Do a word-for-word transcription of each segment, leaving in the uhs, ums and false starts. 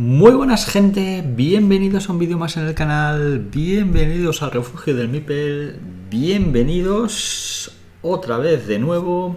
Muy buenas gente, bienvenidos a un vídeo más en el canal, bienvenidos al refugio del Mipel, bienvenidos otra vez de nuevo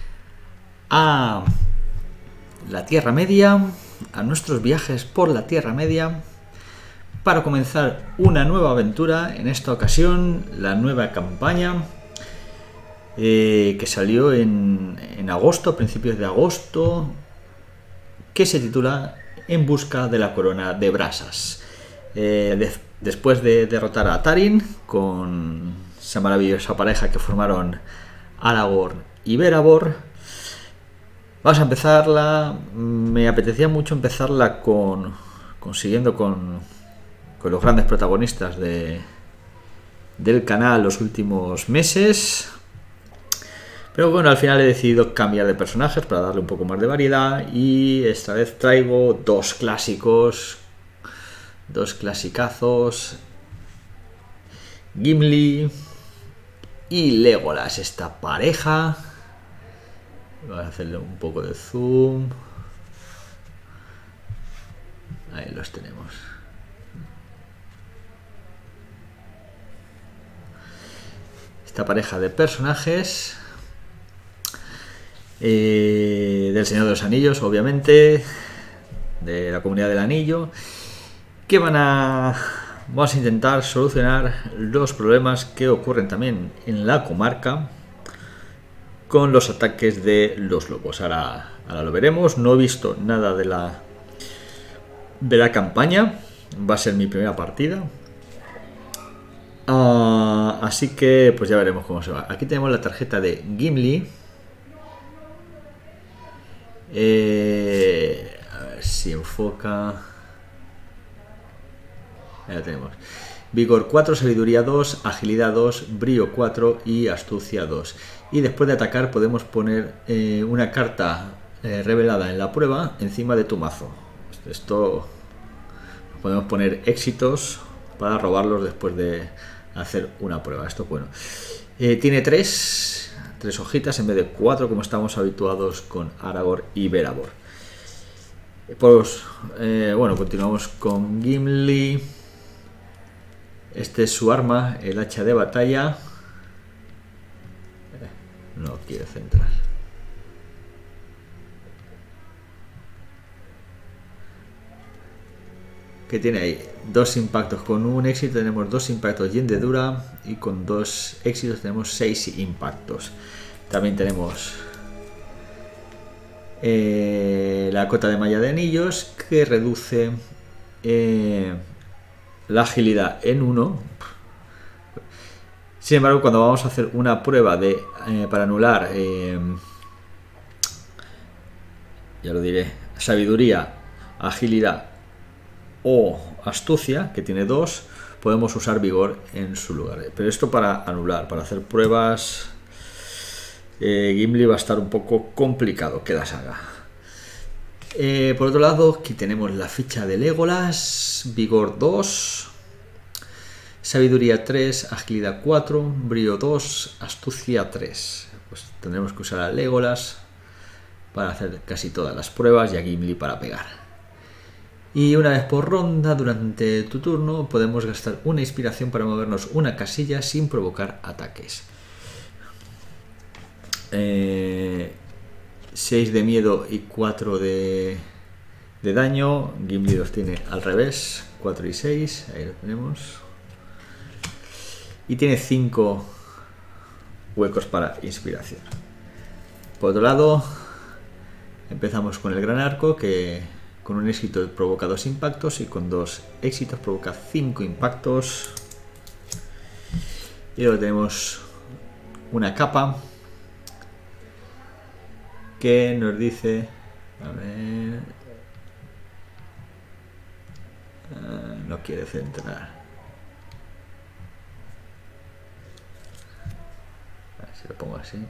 a la Tierra Media, a nuestros viajes por la Tierra Media, para comenzar una nueva aventura, en esta ocasión la nueva campaña eh, que salió en, en agosto, a principios de agosto, que se titula En busca de la corona de brasas. Eh, de, después de derrotar a Tarin con esa maravillosa pareja que formaron Aragorn y Beravor, vamos a empezarla. Me apetecía mucho empezarla con consiguiendo con, con los grandes protagonistas de, del canal los últimos meses. Pero bueno, al final he decidido cambiar de personajes para darle un poco más de variedad y esta vez traigo dos clásicos, dos clasicazos, Gimli y Legolas, esta pareja. Vamos a hacerle un poco de zoom. Ahí los tenemos. Esta pareja de personajes. Eh, del Señor de los Anillos, obviamente, de la Comunidad del Anillo, que van a vamos a intentar solucionar los problemas que ocurren también en la comarca con los ataques de los lobos. Ahora, ahora lo veremos. No he visto nada de la de la campaña, va a ser mi primera partida, uh, así que pues ya veremos cómo se va. Aquí tenemos la tarjeta de Gimli. Eh, a ver si enfoca. Ya tenemos vigor cuatro, sabiduría dos, agilidad dos, brío cuatro y astucia dos. Y después de atacar podemos poner eh, una carta eh, revelada en la prueba encima de tu mazo. Esto podemos poner éxitos para robarlos después de hacer una prueba. Esto bueno. Eh, tiene tres Tres hojitas en vez de cuatro, como estamos habituados con Aragorn y Beravor. Pues, eh, bueno, continuamos con Gimli. Este es su arma, el hacha de batalla. Eh, no quiere centrar. Que tiene ahí dos impactos. Con un éxito tenemos dos impactos y hendedura, y con dos éxitos tenemos seis impactos. También tenemos eh, la cota de malla de anillos, que reduce eh, la agilidad en uno. Sin embargo, cuando vamos a hacer una prueba de eh, para anular eh, ya lo diré, sabiduría, agilidad o astucia, que tiene dos, podemos usar vigor en su lugar. Pero esto para anular, para hacer pruebas, eh, Gimli va a estar un poco complicado que las haga. Eh, por otro lado, aquí tenemos la ficha de Legolas, vigor dos, sabiduría tres, agilidad cuatro, brío dos, astucia tres. Pues tendremos que usar a Legolas para hacer casi todas las pruebas y a Gimli para pegar. Y una vez por ronda, durante tu turno, podemos gastar una inspiración para movernos una casilla sin provocar ataques. Eh, seis de miedo y cuatro de, de daño. Gimli los tiene al revés, cuatro y seis, ahí lo tenemos. Y tiene cinco huecos para inspiración. Por otro lado, empezamos con el gran arco, que con un éxito provoca dos impactos y con dos éxitos provoca cinco impactos. Y luego tenemos una capa que nos dice, a ver, uh, no quiere centrar. A ver si lo pongo así.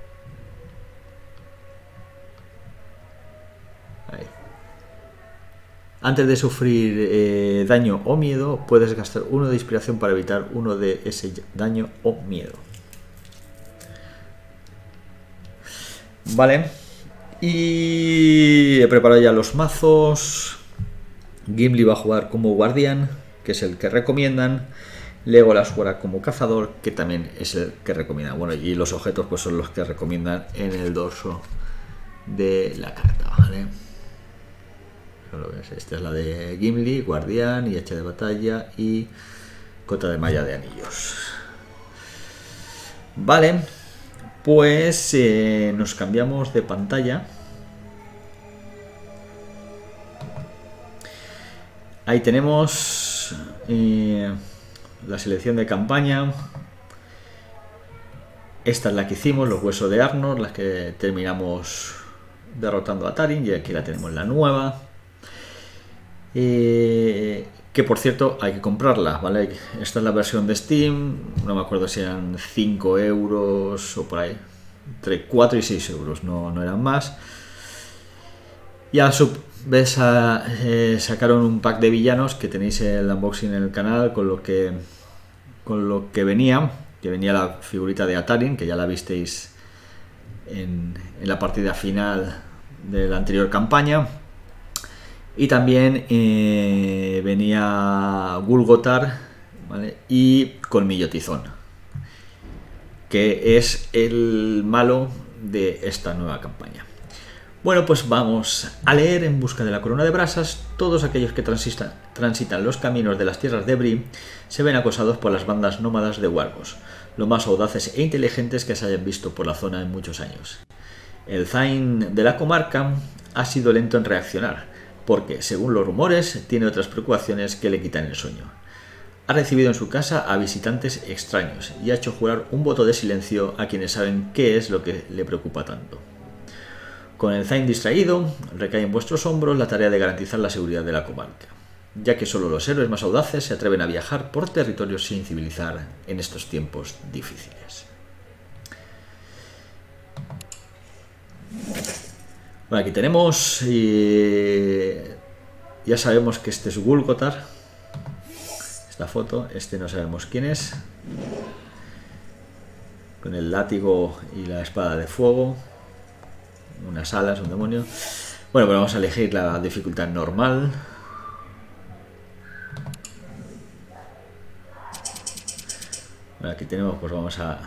Ahí. Antes de sufrir eh, daño o miedo, puedes gastar uno de inspiración para evitar uno de ese daño o miedo. Vale. Y he preparado ya los mazos. Gimli va a jugar como guardián, que es el que recomiendan. Legolas jugará como cazador, que también es el que recomiendan. Bueno, y los objetos pues son los que recomiendan en el dorso de la carta, ¿vale? Esta es la de Gimli, guardián y hacha de batalla y cota de malla de anillos. Vale, pues eh, nos cambiamos de pantalla. Ahí tenemos eh, la selección de campaña. Esta es la que hicimos, los huesos de Arnor, las que terminamos derrotando a Tarim, y aquí la tenemos la nueva. Eh, que por cierto hay que comprarla, ¿vale? Esta es la versión de Steam, no me acuerdo si eran cinco euros o por ahí, entre cuatro y seis euros, no, no eran más. Y a su vez a, eh, sacaron un pack de villanos que tenéis el unboxing en el canal con lo que, con lo que venía, que venía la figurita de Atarin, que ya la visteis en, en la partida final de la anterior campaña. Y también eh, venía Gulgotar, ¿vale? Y Colmillo Tizón, que es el malo de esta nueva campaña. Bueno, pues vamos a leer En busca de la corona de brasas. Todos aquellos que transitan, transitan los caminos de las tierras de Bree se ven acosados por las bandas nómadas de wargos, lo más audaces e inteligentes que se hayan visto por la zona en muchos años. El Thain de la comarca ha sido lento en reaccionar, porque, según los rumores, tiene otras preocupaciones que le quitan el sueño. Ha recibido en su casa a visitantes extraños y ha hecho jurar un voto de silencio a quienes saben qué es lo que le preocupa tanto. Con el Thain distraído, recae en vuestros hombros la tarea de garantizar la seguridad de la comarca, ya que solo los héroes más audaces se atreven a viajar por territorios sin civilizar en estos tiempos difíciles. Bueno, aquí tenemos, eh, ya sabemos que este es Gulgotar, esta foto, este no sabemos quién es, con el látigo y la espada de fuego, unas alas, un demonio. Bueno, pues vamos a elegir la dificultad normal. Bueno, aquí tenemos, pues vamos a...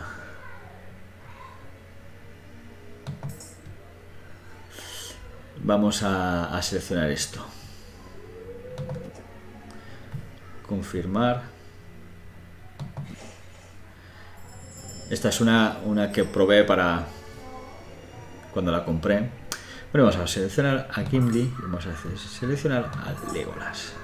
Vamos a, a seleccionar esto. Confirmar. Esta es una, una que probé para cuando la compré. Bueno, vamos a seleccionar a Gimli y vamos a hacer, seleccionar a Legolas.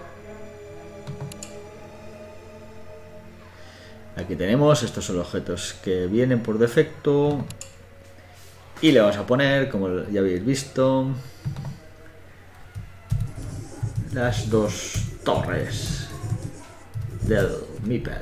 Aquí tenemos, estos son los objetos que vienen por defecto. Y le vamos a poner, como ya habéis visto, las dos torres del Mipel.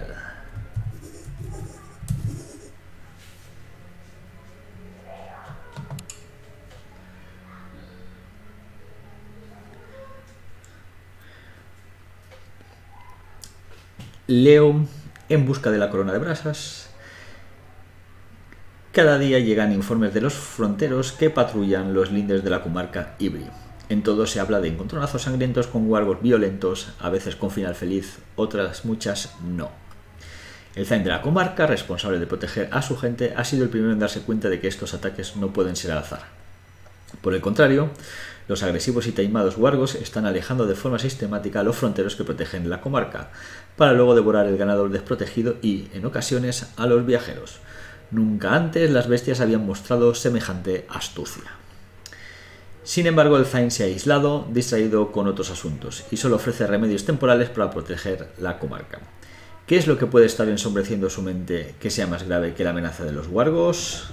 Leo En busca de la corona de brasas. Cada día llegan informes de los fronteros que patrullan los lindes de la comarca Ibri. En todo se habla de encontronazos sangrientos con wargos violentos, a veces con final feliz, otras muchas no. El Thain de la comarca, responsable de proteger a su gente, ha sido el primero en darse cuenta de que estos ataques no pueden ser al azar. Por el contrario, los agresivos y taimados wargos están alejando de forma sistemática a los fronteros que protegen la comarca, para luego devorar el ganado desprotegido y, en ocasiones, a los viajeros. Nunca antes las bestias habían mostrado semejante astucia. Sin embargo, el Thain se ha aislado, distraído con otros asuntos, y solo ofrece remedios temporales para proteger la comarca. ¿Qué es lo que puede estar ensombreciendo su mente que sea más grave que la amenaza de los wargos?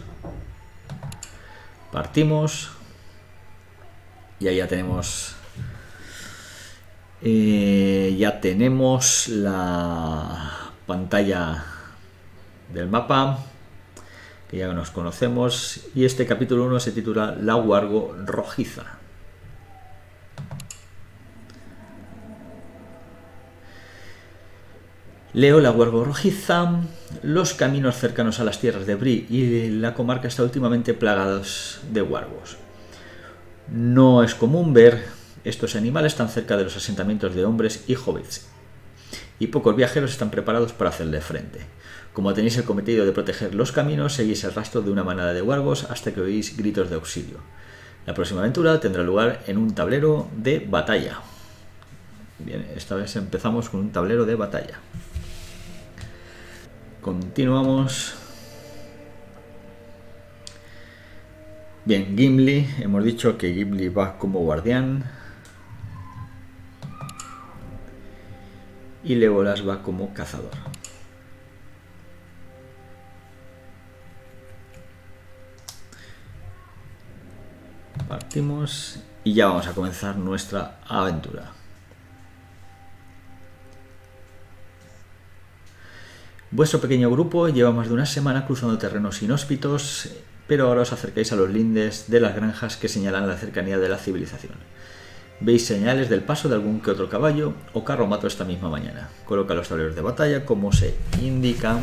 Partimos. Y ahí ya tenemos... Eh, ya tenemos la pantalla del mapa, que ya nos conocemos, y este capítulo uno se titula La Wargo Rojiza. Leo La Wargo Rojiza. Los caminos cercanos a las tierras de Bree y la comarca están últimamente plagados de wargos. No es común ver Estos animales están cerca de los asentamientos de hombres y hobbits, y pocos viajeros están preparados para hacerle frente. Como tenéis el cometido de proteger los caminos, seguís el rastro de una manada de wargos hasta que oís gritos de auxilio. La próxima aventura tendrá lugar en un tablero de batalla. Bien, esta vez empezamos con un tablero de batalla. Continuamos. Bien, Gimli. Hemos dicho que Gimli va como guardián. Y Legolas va como cazador. Partimos y ya vamos a comenzar nuestra aventura. Vuestro pequeño grupo lleva más de una semana cruzando terrenos inhóspitos, pero ahora os acercáis a los lindes de las granjas que señalan la cercanía de la civilización. Veis señales del paso de algún que otro caballo o carromato esta misma mañana. Coloca los tableros de batalla como se indica.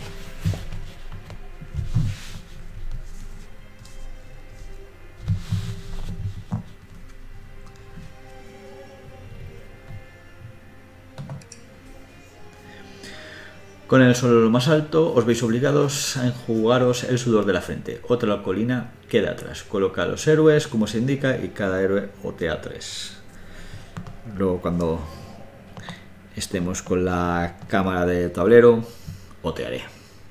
Con el sol más alto os veis obligados a enjugaros el sudor de la frente. Otra colina queda atrás. Coloca a los héroes como se indica y cada héroe otea tres. Luego cuando estemos con la cámara de tablero otearé.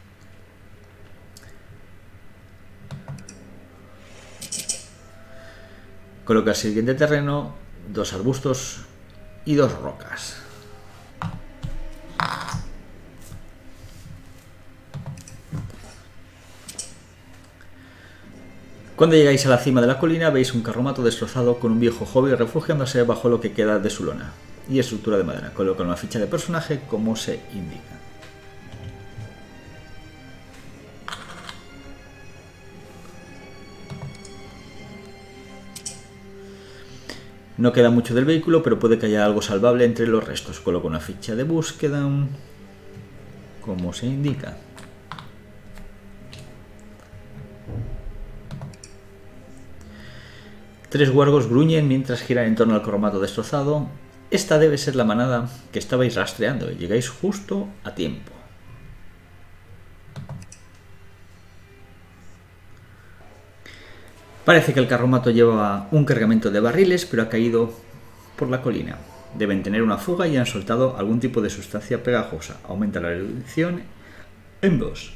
Coloca el siguiente terreno, dos arbustos y dos rocas. Cuando llegáis a la cima de la colina veis un carromato destrozado con un viejo hobbit refugiándose bajo lo que queda de su lona y estructura de madera. Coloca una ficha de personaje como se indica. No queda mucho del vehículo, pero puede que haya algo salvable entre los restos. Coloca una ficha de búsqueda como se indica. Tres wargos gruñen mientras giran en torno al carromato destrozado. Esta debe ser la manada que estabais rastreando. Llegáis justo a tiempo. Parece que el carromato lleva un cargamento de barriles, pero ha caído por la colina. Deben tener una fuga y han soltado algún tipo de sustancia pegajosa. Aumenta la reducción en dos.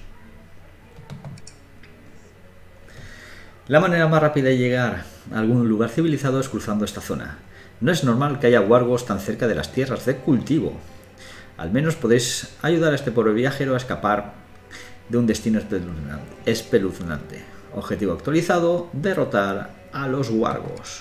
La manera más rápida de llegar a algún lugar civilizado es cruzando esta zona. No es normal que haya wargos tan cerca de las tierras de cultivo. Al menos podéis ayudar a este pobre viajero a escapar de un destino espeluznante. Objetivo actualizado: derrotar a los wargos.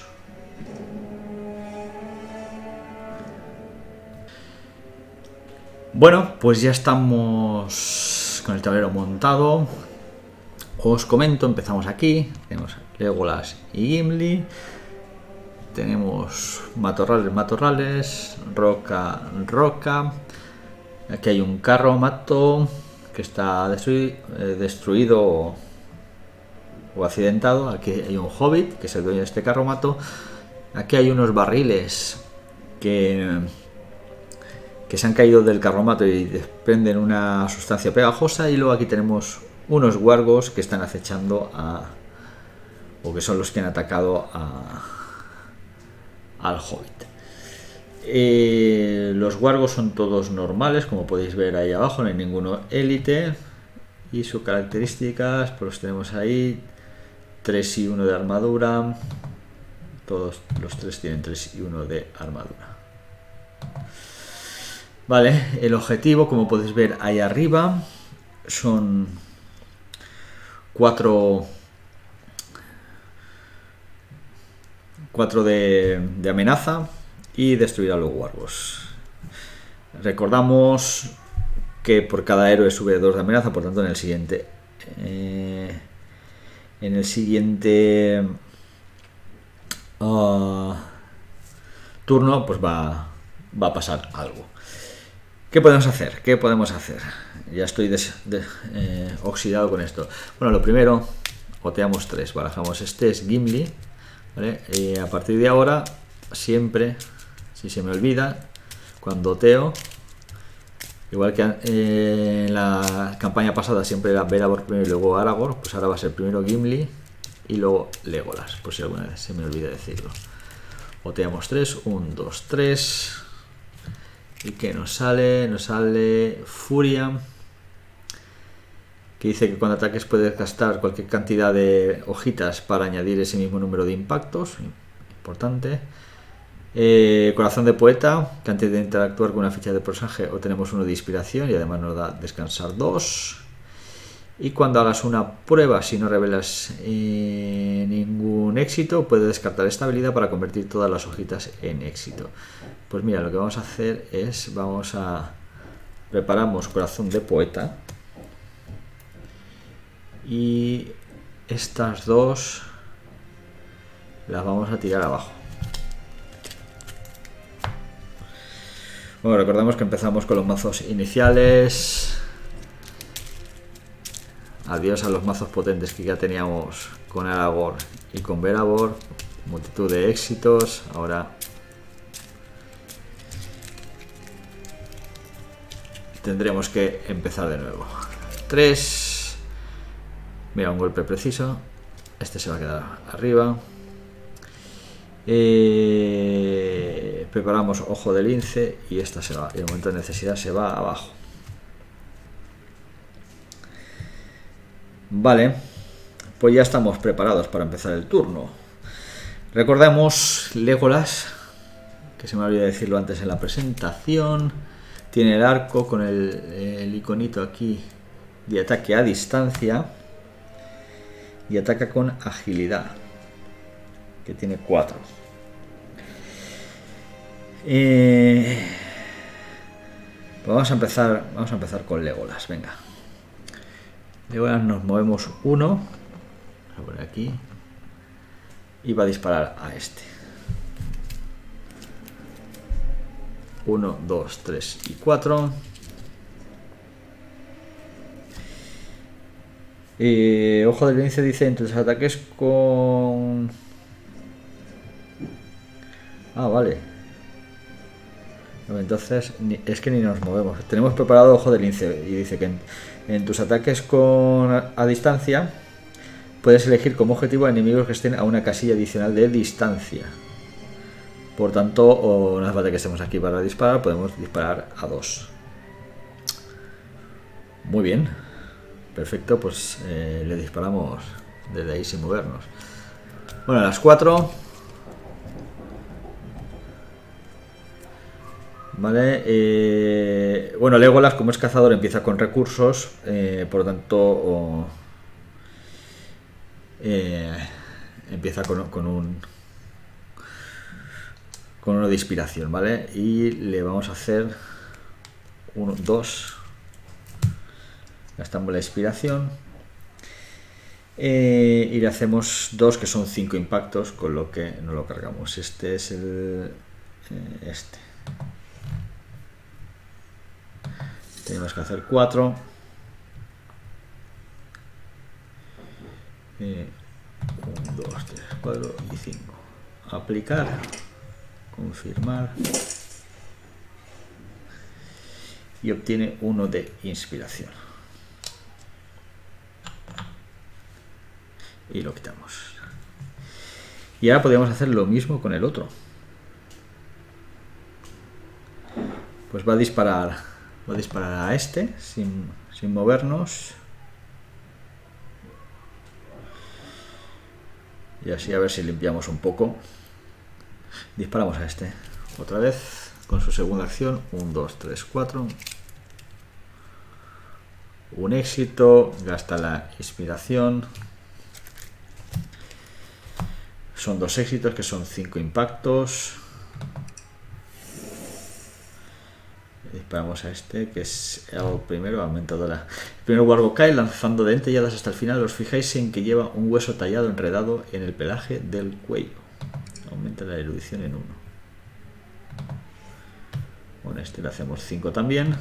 Bueno, pues ya estamos con el tablero montado. Os comento, empezamos aquí, tenemos Legolas y Gimli, tenemos matorrales, matorrales, roca, roca, aquí hay un carromato que está destruido, eh, destruido o, o accidentado, aquí hay un hobbit que es el dueño de este carromato, aquí hay unos barriles que, que se han caído del carromato y desprenden una sustancia pegajosa, y luego aquí tenemos unos wargos que están acechando a, o que son los que han atacado a, al hobbit. Eh, los wargos son todos normales, como podéis ver ahí abajo, no hay ninguno élite, y sus características pues los tenemos ahí: tres y uno de armadura. Todos los tres tienen tres y uno de armadura. Vale, el objetivo, como podéis ver ahí arriba, son cuatro cuatro de, de amenaza y destruir a los wargos. Recordamos que por cada héroe sube dos de amenaza, por tanto en el siguiente eh, en el siguiente uh, turno pues va, va a pasar algo. ¿Qué podemos hacer? ¿Qué podemos hacer? Ya estoy des, de, eh, oxidado con esto. Bueno, lo primero, oteamos tres. Barajamos este, es Gimli, ¿vale? Y a partir de ahora siempre, si se me olvida, cuando teo, igual que eh, en la campaña pasada siempre era Beravor primero y luego Aragorn, pues ahora va a ser primero Gimli y luego Legolas, por si alguna vez se me olvida decirlo. Oteamos tres, uno, dos, tres. ¿Y qué nos sale? Nos sale Furia, que dice que cuando ataques puedes gastar cualquier cantidad de hojitas para añadir ese mismo número de impactos. Importante. Eh, Corazón de Poeta, que antes de interactuar con una ficha de personaje obtenemos uno de inspiración y además nos da descansar dos. Y cuando hagas una prueba, si no revelas eh, ningún éxito, puedes descartar esta habilidad para convertir todas las hojitas en éxito. Pues mira, lo que vamos a hacer es, vamos a preparamos Corazón de Poeta y estas dos las vamos a tirar abajo. Bueno, recordamos que empezamos con los mazos iniciales. Adiós a los mazos potentes que ya teníamos con Aragorn y con Beravor. Multitud de éxitos. Ahora tendremos que empezar de nuevo. tres. Mira, un golpe preciso. Este se va a quedar arriba. Eh, preparamos Ojo de Lince y esta se va. Y en el momento de necesidad se va abajo. Vale, pues ya estamos preparados para empezar el turno. Recordemos Legolas, que se me olvidó decirlo antes en la presentación. Tiene el arco con el, el iconito aquí de ataque a distancia y ataca con agilidad, que tiene cuatro. Eh, pues vamos a empezar, vamos a empezar con Legolas, venga. Legolas nos movemos uno, vamos a poner aquí, y va a disparar a este. uno, dos, tres y cuatro. Eh, Ojo del Lince dice entre los ataques con... Ah, vale. Entonces ni, es que ni nos movemos. Tenemos preparado Ojo del Lince y dice que en, en tus ataques con a, a distancia puedes elegir como objetivo a enemigos que estén a una casilla adicional de distancia. Por tanto, o no hace falta que estemos aquí para disparar, podemos disparar a dos. Muy bien. Perfecto, pues eh, le disparamos desde ahí sin movernos. Bueno, a las cuatro. Vale. Eh, bueno, Legolas, como es cazador, empieza con recursos. Eh, por lo tanto, oh, eh, empieza con, con un... con uno de inspiración, ¿vale? Y le vamos a hacer uno, dos. Gastamos la inspiración. Eh, y le hacemos dos, que son cinco impactos, con lo que no lo cargamos. Este es el... Eh, este. Tenemos que hacer cuatro. Eh, uno, dos, tres, cuatro y cinco. Aplicar. Confirmar. Y obtiene uno de inspiración. Y lo quitamos. Y ahora podríamos hacer lo mismo con el otro. Pues va a disparar. Va a disparar a este sin, sin movernos. Y así a ver si limpiamos un poco. Disparamos a este. Otra vez con su segunda acción. uno, dos, tres, cuatro. Un éxito. Gasta la inspiración. Son dos éxitos que son cinco impactos. Disparamos a este, que es el primero, aumentado la... El primer Wargo cae lanzando dentelladas hasta el final. Os fijáis en que lleva un hueso tallado enredado en el pelaje del cuello. Aumenta la erudición en uno. Con este le hacemos cinco también.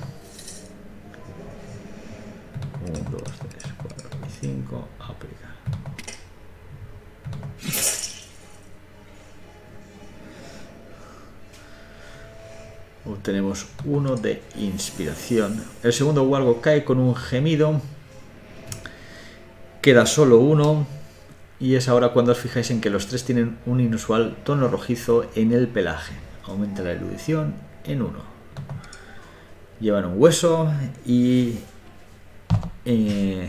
uno, dos, tres, cuatro y cinco. Aplicar. Obtenemos uno de inspiración. El segundo wargo cae con un gemido. Queda solo uno. Y es ahora cuando os fijáis en que los tres tienen un inusual tono rojizo en el pelaje. Aumenta la erudición en uno. Llevan un hueso y... Eh,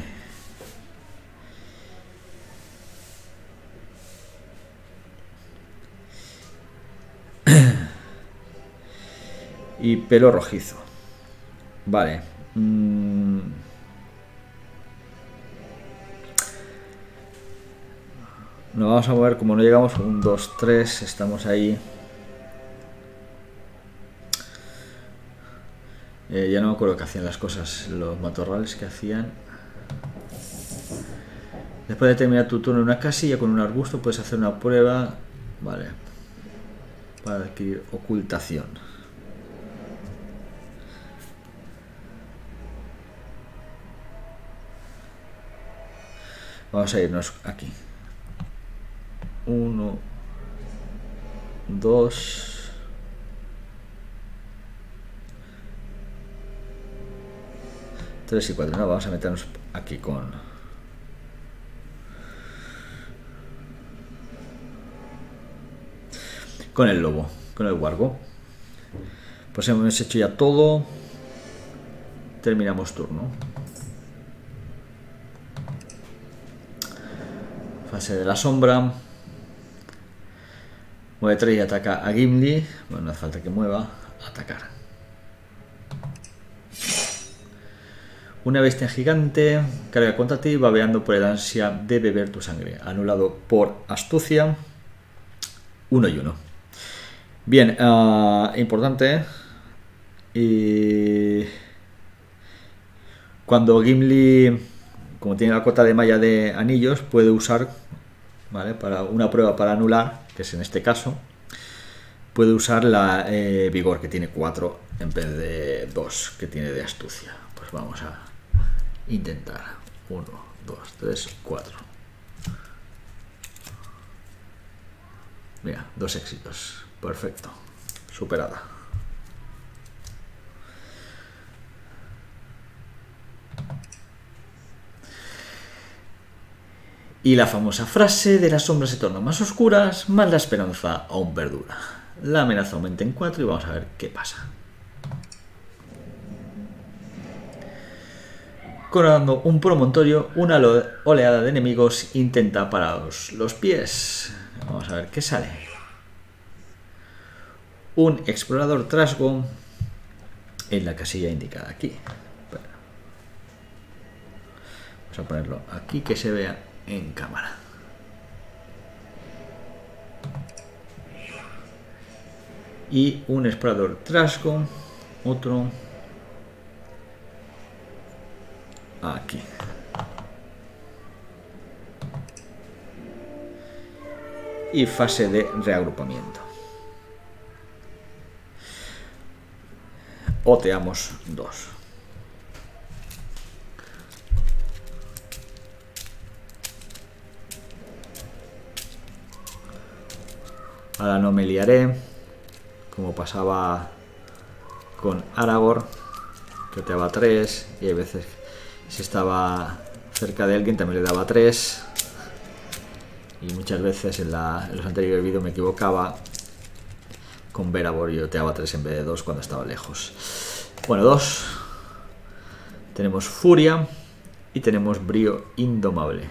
y pelo rojizo. Vale. Mm. Nos vamos a mover, como no llegamos, un, dos, tres, estamos ahí. Eh, ya no me acuerdo qué hacían las cosas, los matorrales que hacían. Después de terminar tu turno en una casilla con un arbusto, puedes hacer una prueba. Vale. Para adquirir ocultación. Vamos a irnos aquí. Uno, dos, tres y cuatro. No, vamos a meternos aquí con con el lobo, con el wargo. Pues hemos hecho ya todo. Terminamos turno. Fase de la sombra. Mueve tres y ataca a Gimli. Bueno, no hace falta que mueva. Atacar. Una bestia gigante carga contra ti, babeando por el ansia de beber tu sangre. Anulado por astucia. Uno y uno. Bien, uh, importante. Y cuando Gimli, como tiene la cota de malla de anillos, puede usar, ¿vale?, para una prueba para anular, que es en este caso, puede usar la eh, vigor, que tiene cuatro en vez de dos que tiene de astucia. Pues vamos a intentar. uno, dos, tres, cuatro. Mira, dos éxitos. Perfecto. Superada. Y la famosa frase de las sombras se tornan más oscuras, más la esperanza aún perdura. La amenaza aumenta en cuatro y vamos a ver qué pasa. Coronando un promontorio, una oleada de enemigos intenta pararos los pies. Vamos a ver qué sale. Un explorador trasgo en la casilla indicada aquí. Vamos a ponerlo aquí que se vea en cámara. Y un explorador trasgo, otro aquí. Y fase de reagrupamiento. Oteamos dos. Ahora no me liaré, como pasaba con Aragorn, que te daba tres, y hay veces si estaba cerca de alguien también le daba tres, y muchas veces en, la, en los anteriores vídeos me equivocaba con Verabor y yo te daba tres en vez de dos cuando estaba lejos. Bueno, dos. Tenemos Furia y tenemos Brío Indomable.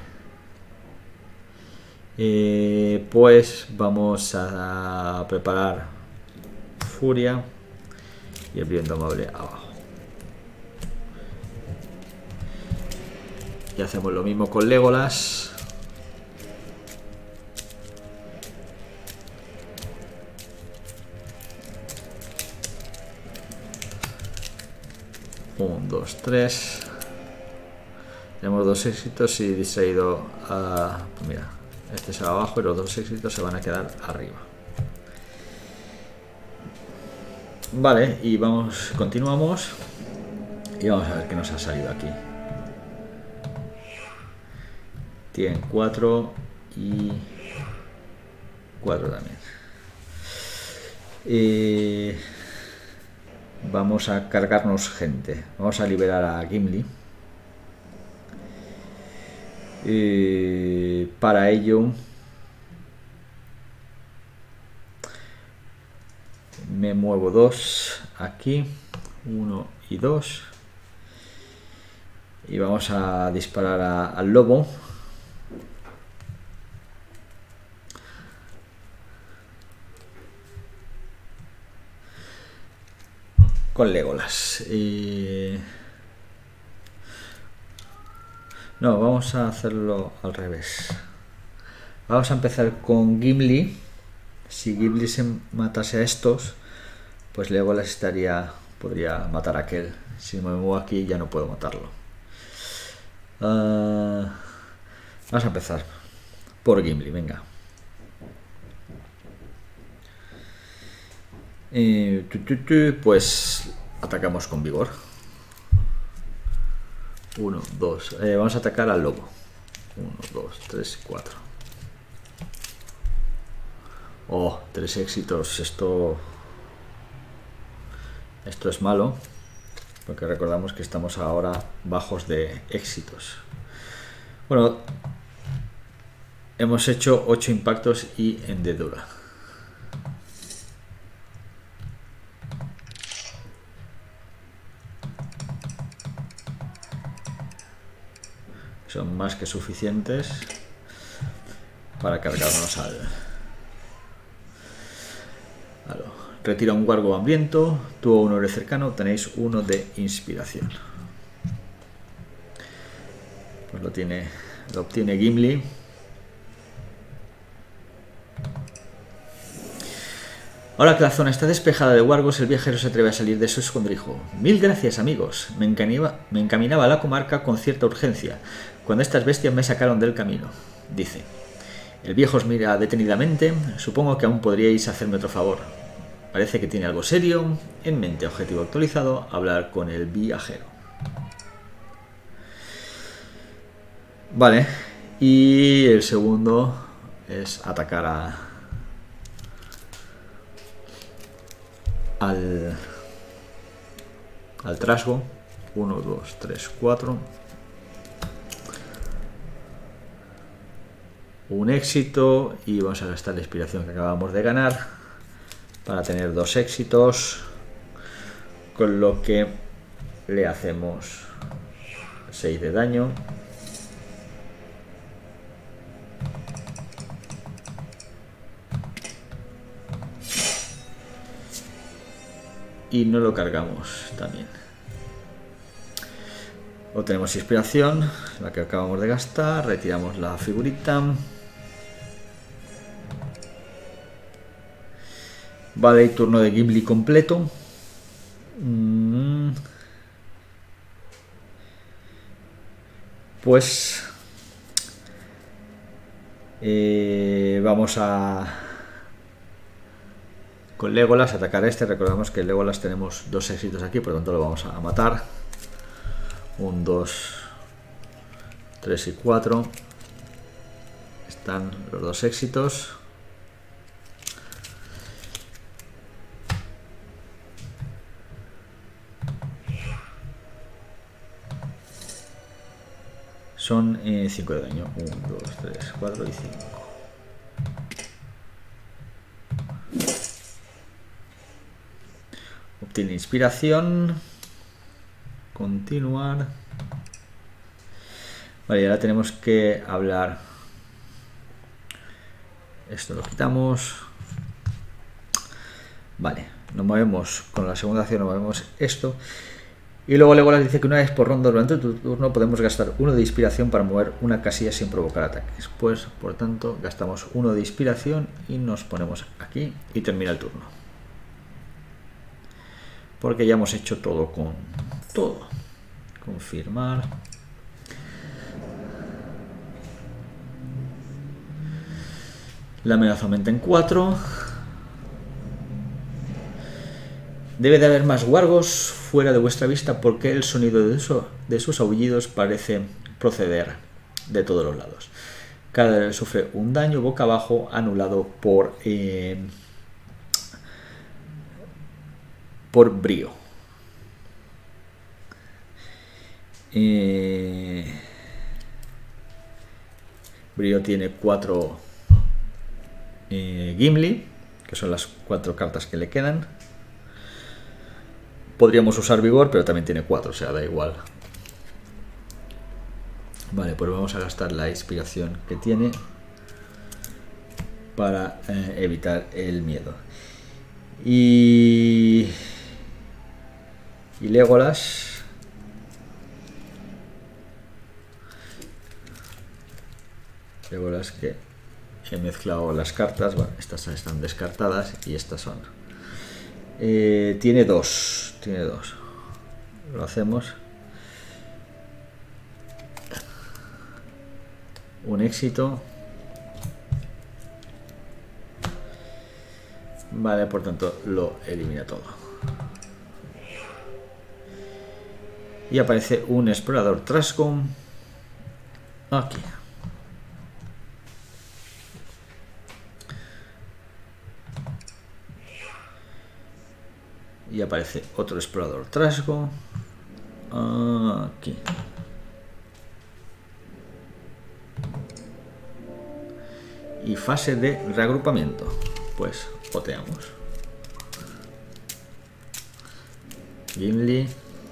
Eh, pues vamos a preparar Furia y el Brío Indomable abajo. Y hacemos lo mismo con Legolas. Un, dos, tres. Tenemos dos éxitos y distraído a... Pues mira, este se va abajo y los dos éxitos se van a quedar arriba. Vale, y vamos, continuamos. Y vamos a ver qué nos ha salido aquí. Tienen cuatro y cuatro también. Y... vamos a cargarnos gente. Vamos a liberar a Gimli. Y para ello me muevo dos aquí, uno y dos, y vamos a disparar a, al lobo. Con Legolas. Y... no, vamos a hacerlo al revés. Vamos a empezar con Gimli. Si Gimli se matase a estos, pues Legolas estaría, podría matar a aquel. Si me muevo aquí ya no puedo matarlo. Uh, vamos a empezar por Gimli, venga. Y, tu, tu, tu, pues atacamos con vigor. Uno, dos. Eh, vamos a atacar al lobo. Uno, dos, tres, cuatro. Oh, tres éxitos. Esto... Esto es malo. Porque recordamos que estamos ahora bajos de éxitos. Bueno, hemos hecho ocho impactos y hendedura. Son más que suficientes para cargarnos al... al... Retira un guargo hambriento, tú o un héroe cercano obtenéis uno de inspiración. Pues lo tiene, lo obtiene Gimli. Ahora que la zona está despejada de guargos, el viajero se atreve a salir de su escondrijo. Mil gracias, amigos. Me encaminaba, me encaminaba a la comarca con cierta urgencia, cuando estas bestias me sacaron del camino, dice. El viejo os mira detenidamente. Supongo que aún podríais hacerme otro favor. Parece que tiene algo serio en mente. Objetivo actualizado, hablar con el viajero. Vale. Y el segundo es atacar a... al... al trasgo. uno, dos, tres, cuatro. Un éxito y vamos a gastar la inspiración que acabamos de ganar para tener dos éxitos, con lo que le hacemos seis de daño. Y no lo cargamos también. Obtenemos inspiración, la que acabamos de gastar, retiramos la figurita. Vale, y turno de Gimli completo. Mm. Pues eh, vamos a con Legolas atacar a este. Recordamos que en Legolas tenemos dos éxitos aquí, por lo tanto lo vamos a matar. Un, dos, tres y cuatro. Están los dos éxitos. Son cinco eh, de daño. uno, dos, tres, cuatro y cinco. Obtiene inspiración. Continuar. Vale, y ahora tenemos que hablar. Esto lo quitamos. Vale, nos movemos con la segunda acción, nos movemos esto. Y luego Legolas dice que una vez por ronda durante tu turno podemos gastar uno de inspiración para mover una casilla sin provocar ataques. Pues, por tanto, gastamos uno de inspiración y nos ponemos aquí y termina el turno. Porque ya hemos hecho todo con todo. Confirmar. La amenaza aumenta en cuatro. Debe de haber más wargos fuera de vuestra vista porque el sonido de, eso, de sus aullidos parece proceder de todos los lados. Cada héroe sufre un daño boca abajo anulado por, eh, por brío. Eh, Brío tiene cuatro eh, Gimli, que son las cuatro cartas que le quedan. Podríamos usar vigor, pero también tiene cuatro, o sea, da igual. Vale, pues vamos a gastar la inspiración que tiene para eh, evitar el miedo. Y... Y Legolas... Legolas que he mezclado las cartas. Bueno, estas están descartadas y estas son. Eh, tiene dos. Tiene dos. Lo hacemos. Un éxito. Vale, por tanto lo elimina todo. Y aparece un explorador Trascon aquí. Y aparece otro explorador Trasgo aquí. Y fase de reagrupamiento. Pues poteamos. Gimli.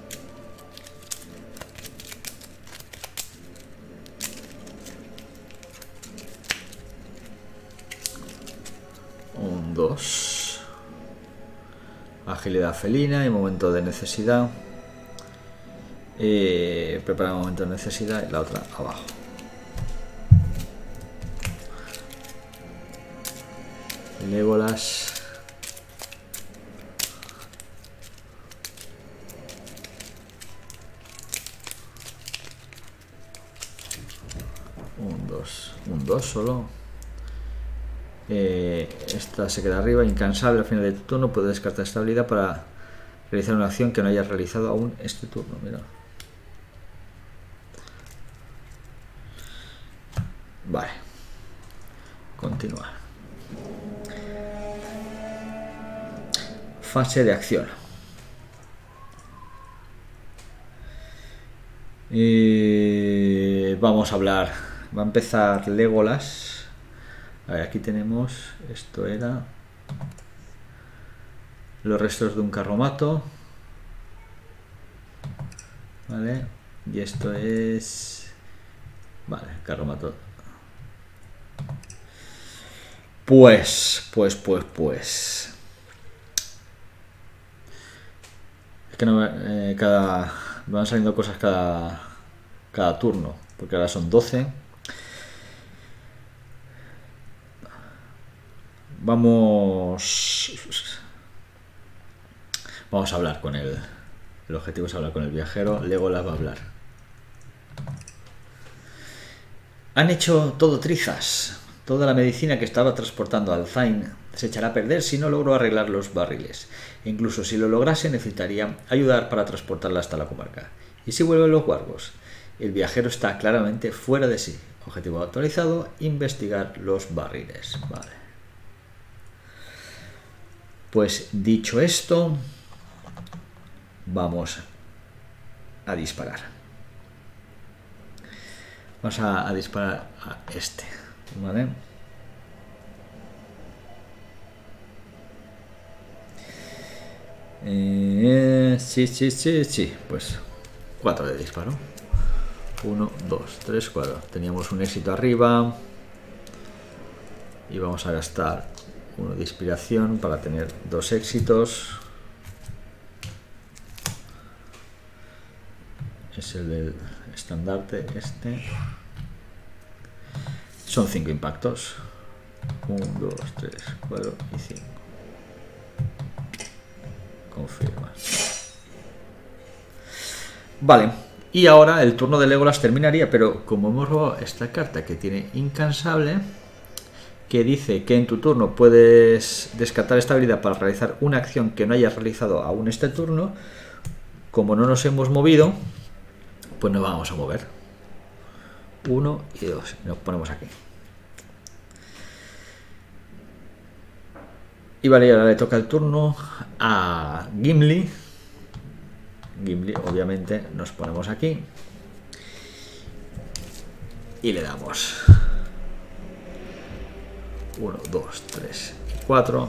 Un dos. Agilidad felina y momento de necesidad. Eh, prepara momento de necesidad y la otra abajo. Legolas. Un dos. Un dos solo. Eh, esta se queda arriba, incansable. Al final de tu turno puedes descartar esta habilidad para realizar una acción que no hayas realizado aún este turno. Mira. Vale. Continuar. Fase de acción. Y vamos a hablar. Va a empezar Legolas. A ver, aquí tenemos. Esto era los restos de un carromato. Vale. Y esto es. Vale, carromato. Pues, pues, pues, pues. Es que no, eh, cada, van saliendo cosas cada, cada turno, porque ahora son doce. Vamos, vamos a hablar con él. El objetivo es hablar con el viajero. Legolas va a hablar. Han hecho todo trizas. Toda la medicina que estaba transportando al Zain se echará a perder si no logro arreglar los barriles. E incluso si lo lograse, necesitaría ayudar para transportarla hasta la comarca. ¿Y si vuelven los guargos? El viajero está claramente fuera de sí. Objetivo actualizado, investigar los barriles. Vale. Pues dicho esto, vamos a disparar. Vamos a, a disparar a este. Vale. Eh, sí, sí, sí, sí. Pues cuatro de disparo. uno, dos, tres, cuatro. Teníamos un éxito arriba. Y vamos a gastar uno de inspiración para tener dos éxitos. Es el del estandarte este. Son cinco impactos. uno, dos, tres, cuatro y cinco. Confirma. Vale. Y ahora el turno de Legolas terminaría, pero como hemos robado esta carta que tiene incansable, que dice que en tu turno puedes descartar esta habilidad para realizar una acción que no hayas realizado aún este turno, como no nos hemos movido, pues nos vamos a mover. Uno y dos. Nos ponemos aquí. Y vale, ahora le toca el turno a Gimli. Gimli, obviamente, nos ponemos aquí. y le damos uno, dos, tres, cuatro.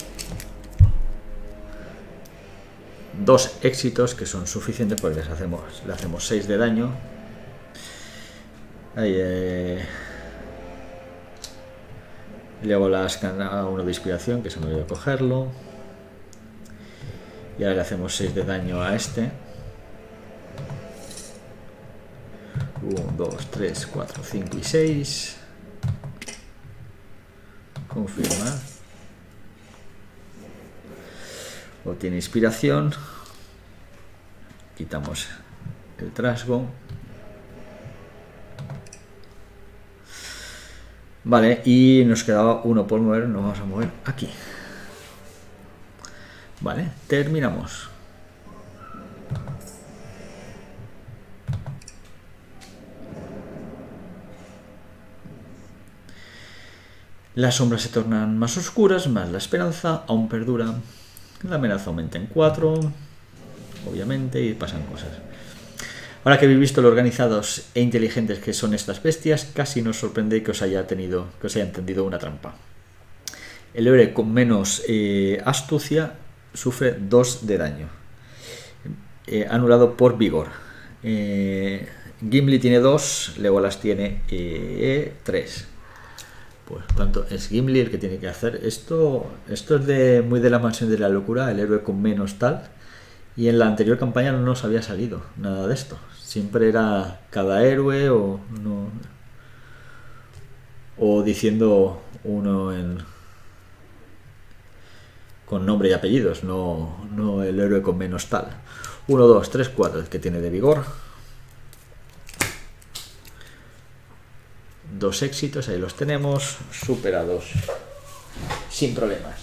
Dos éxitos que son suficientes porque les hacemos, le hacemos seis de daño. Ahí, eh, luego las gana uno de inspiración, que se me olvidó cogerlo. Y ahora le hacemos seis de daño a este. uno, dos, tres, cuatro, cinco y seis. Confirmar. Obtiene inspiración. Quitamos el trasgo. Vale, y nos quedaba uno por mover. Nos vamos a mover aquí. Vale, terminamos. Las sombras se tornan más oscuras, más la esperanza aún perdura. La amenaza aumenta en cuatro, obviamente, y pasan cosas. Ahora que habéis visto lo organizados e inteligentes que son estas bestias, casi nos sorprende que os haya tenido, que os haya tendido una trampa. El héroe con menos eh, astucia sufre dos de daño, eh, anulado por vigor. Eh, Gimli tiene dos, Legolas tiene eh, tres. Pues tanto es Gimli el que tiene que hacer esto. Esto es de muy de la mansión de la locura, el héroe con menos tal. Y en la anterior campaña no nos había salido nada de esto. Siempre era cada héroe o no, o diciendo uno en con nombre y apellidos, no, no el héroe con menos tal. uno, dos, tres, cuatro, el que tiene de vigor. Dos éxitos, ahí los tenemos, superados sin problemas.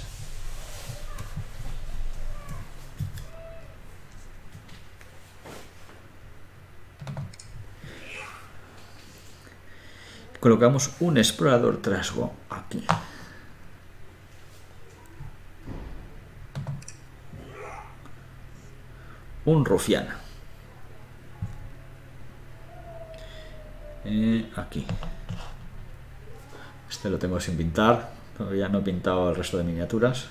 Colocamos un explorador trasgo aquí. Un rufián. Eh, aquí. Este lo tengo sin pintar, todavía no he pintado el resto de miniaturas.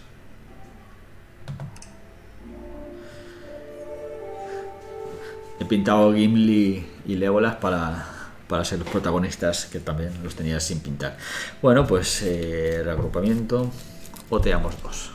He pintado Gimli y Legolas para, para ser los protagonistas, que también los tenía sin pintar. Bueno, pues eh, reagrupamiento, oteamos dos.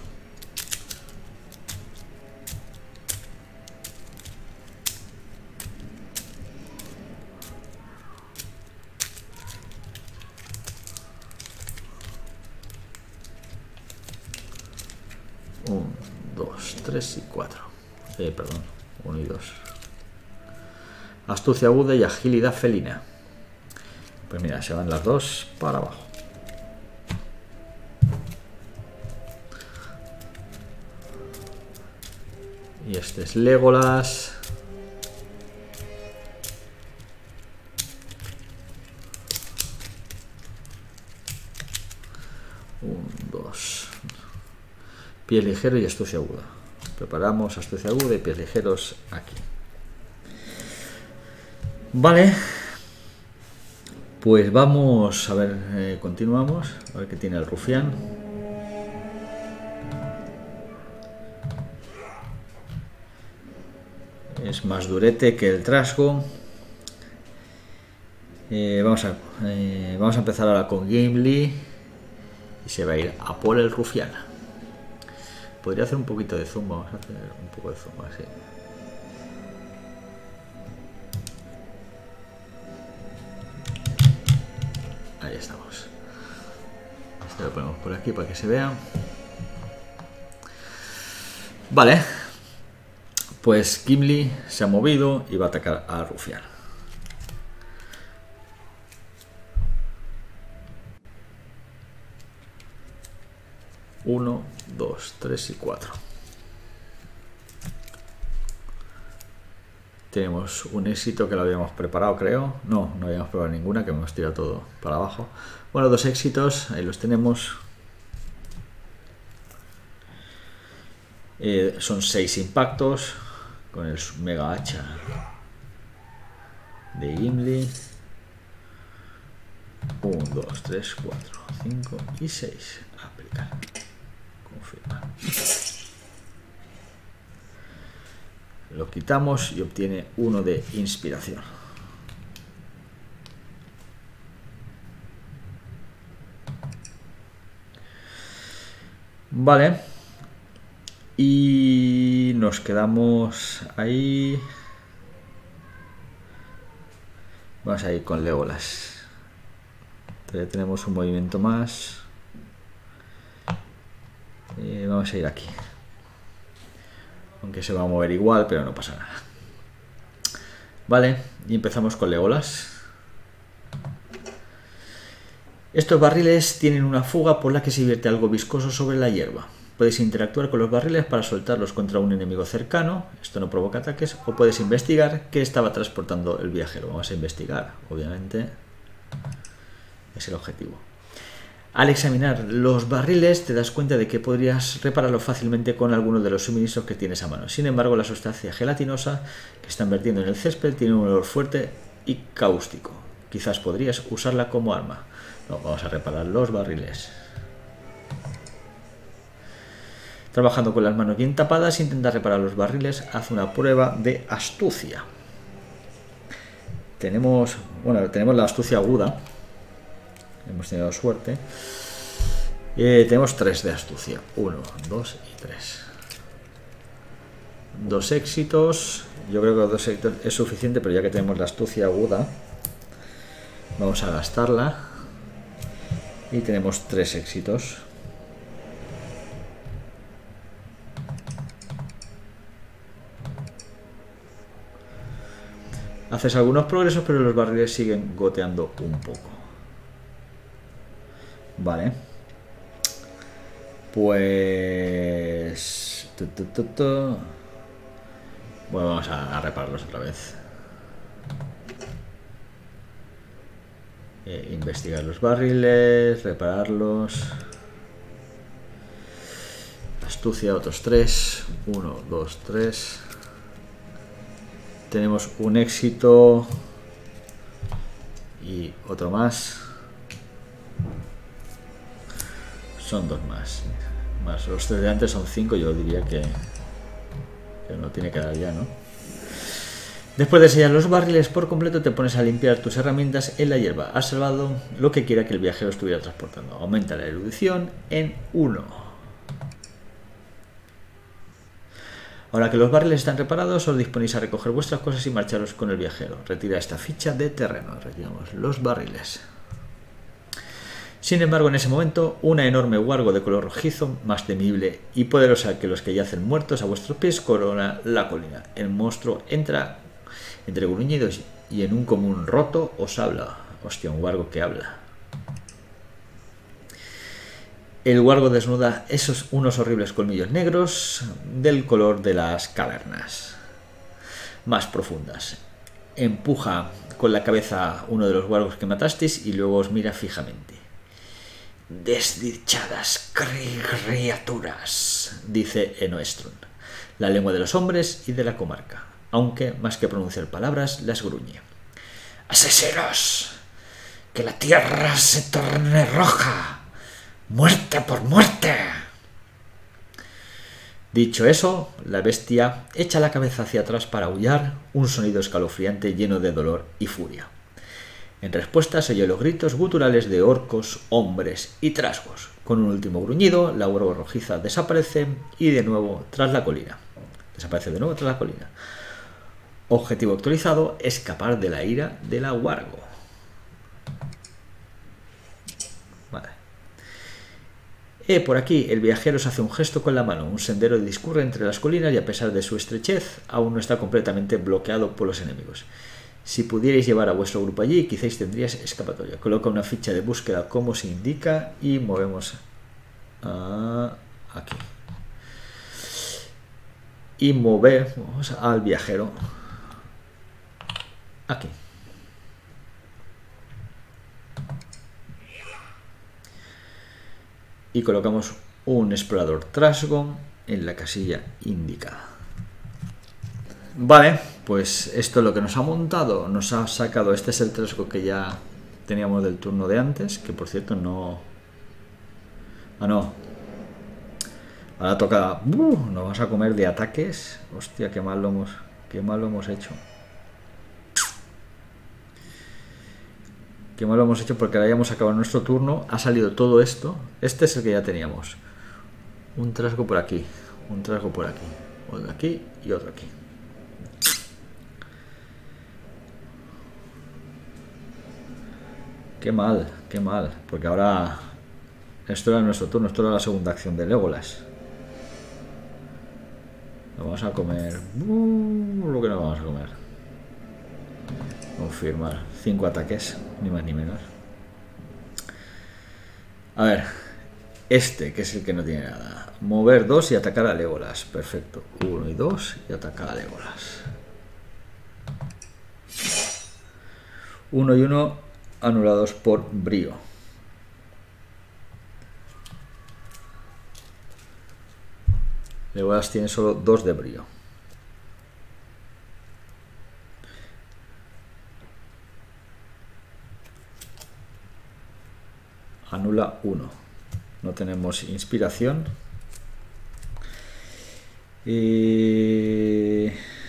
uno, dos, tres y cuatro. Eh, perdón, uno y dos. Astucia aguda y agilidad felina. Pues mira, se van las dos para abajo. Y este es Legolas. uno, dos. Pies ligero y astucia aguda. Preparamos astucia aguda y pies ligeros aquí. Vale. Pues vamos a ver, eh, continuamos. A ver qué tiene el rufián. Es más durete que el trasgo. Eh, vamos, a, eh, vamos a empezar ahora con Gimli. Y se va a ir a por el rufián. Podría hacer un poquito de zoom, vamos a hacer un poco de zoom así. Ahí estamos. Este lo ponemos por aquí para que se vea. Vale. Pues Gimli se ha movido y va a atacar a rufián. uno, dos, tres y cuatro. Tenemos un éxito que lo habíamos preparado, creo. No, no habíamos preparado ninguna, que hemos tirado todo para abajo. Bueno, dos éxitos, ahí los tenemos. Eh, son seis impactos con el mega hacha de Gimli. uno, dos, tres, cuatro, cinco y seis. Aplicar. Confirmar. Lo quitamos y obtiene uno de inspiración. Vale. Y nos quedamos ahí. Vamos a ir con Legolas. Todavía tenemos un movimiento más. Y vamos a ir aquí. Aunque se va a mover igual, pero no pasa nada. Vale, y empezamos con Legolas. Estos barriles tienen una fuga por la que se vierte algo viscoso sobre la hierba. Puedes interactuar con los barriles para soltarlos contra un enemigo cercano. Esto no provoca ataques. O puedes investigar qué estaba transportando el viajero. Vamos a investigar, obviamente. Es el objetivo. Al examinar los barriles te das cuenta de que podrías repararlos fácilmente con alguno de los suministros que tienes a mano. Sin embargo, la sustancia gelatinosa que están vertiendo en el césped tiene un olor fuerte y cáustico. Quizás podrías usarla como arma. No, vamos a reparar los barriles. Trabajando con las manos bien tapadas, intenta reparar los barriles. Haz una prueba de astucia. Tenemos, bueno, tenemos la astucia aguda. Hemos tenido suerte. Eh, tenemos tres de astucia. Uno, dos y tres. Dos éxitos. Yo creo que dos éxitos es suficiente, pero ya que tenemos la astucia aguda, vamos a gastarla. Y tenemos tres éxitos. Haces algunos progresos, pero los barriles siguen goteando un poco. Vale. Pues... Tu, tu, tu, tu. Bueno, vamos a, a repararlos otra vez. Eh, investigar los barriles, repararlos. Astucia, otros tres. Uno, dos, tres. Tenemos un éxito. Y otro más. Son dos más. Más los tres de antes son cinco. Yo diría que, que no tiene que dar ya, ¿no? Después de sellar los barriles por completo, te pones a limpiar tus herramientas en la hierba. Has salvado lo que quiera que el viajero estuviera transportando. Aumenta la erudición en uno. Ahora que los barriles están reparados, os disponéis a recoger vuestras cosas y marcharos con el viajero. Retira esta ficha de terreno. Retiramos los barriles. Sin embargo, en ese momento, una enorme huargo de color rojizo, más temible y poderosa que los que yacen muertos a vuestros pies, corona la colina. El monstruo entra entre gruñidos y en un común roto os habla. Hostia, un huargo que habla. El huargo desnuda esos unos horribles colmillos negros del color de las cavernas más profundas. Empuja con la cabeza uno de los huargos que matasteis y luego os mira fijamente. Desdichadas criaturas, dice Enoestrun, la lengua de los hombres y de la comarca, aunque más que pronunciar palabras las gruñe. Asesinos, que la tierra se torne roja, muerte por muerte. Dicho eso, la bestia echa la cabeza hacia atrás para aullar, un sonido escalofriante lleno de dolor y furia. En respuesta se oyen los gritos guturales de orcos, hombres y trasgos. Con un último gruñido, la huargo rojiza desaparece y de nuevo tras la colina. Desaparece de nuevo tras la colina. Objetivo actualizado, escapar de la ira de la huargo. Vale. Eh, por aquí el viajero se hace un gesto con la mano. Un sendero discurre entre las colinas y a pesar de su estrechez, aún no está completamente bloqueado por los enemigos. Si pudierais llevar a vuestro grupo allí, quizás tendríais escapatoria. Coloca una ficha de búsqueda como se indica y movemos a aquí. Y movemos al viajero aquí. Y colocamos un explorador trasgo en la casilla indicada. Vale, pues esto es lo que nos ha montado, nos ha sacado, este es el trasgo que ya teníamos del turno de antes, que por cierto no... Ah, no. Ahora toca... Uh, nos vamos a comer de ataques. Hostia, qué mal lo hemos, qué mal lo hemos hecho. Qué mal lo hemos hecho porque ahora ya hemos acabado nuestro turno. Ha salido todo esto. Este es el que ya teníamos. Un trasgo por aquí. Un trasgo por aquí. Otro aquí y otro aquí. Qué mal, qué mal. Porque ahora... Esto era nuestro turno. Esto era la segunda acción de Legolas. Lo vamos a comer. Uh, lo que no vamos a comer. Confirmar. Cinco ataques. Ni más ni menos. A ver. Este, que es el que no tiene nada. Mover dos y atacar a Legolas. Perfecto. Uno y dos y atacar a Legolas. Uno y uno anulados por brío. Legolas tiene solo dos de brío. Anula uno. No tenemos inspiración. Y...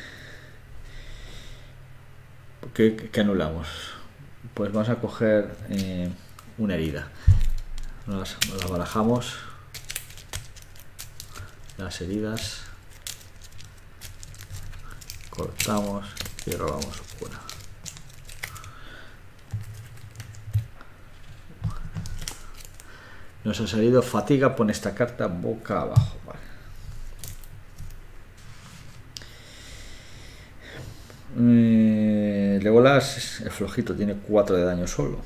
¿Qué, qué anulamos? Pues vamos a coger eh, una herida. Nos la barajamos. Las heridas. Cortamos y robamos una. Nos ha salido fatiga, pone esta carta boca abajo. Vale. Eh, Legolas es flojito, tiene cuatro de daño solo.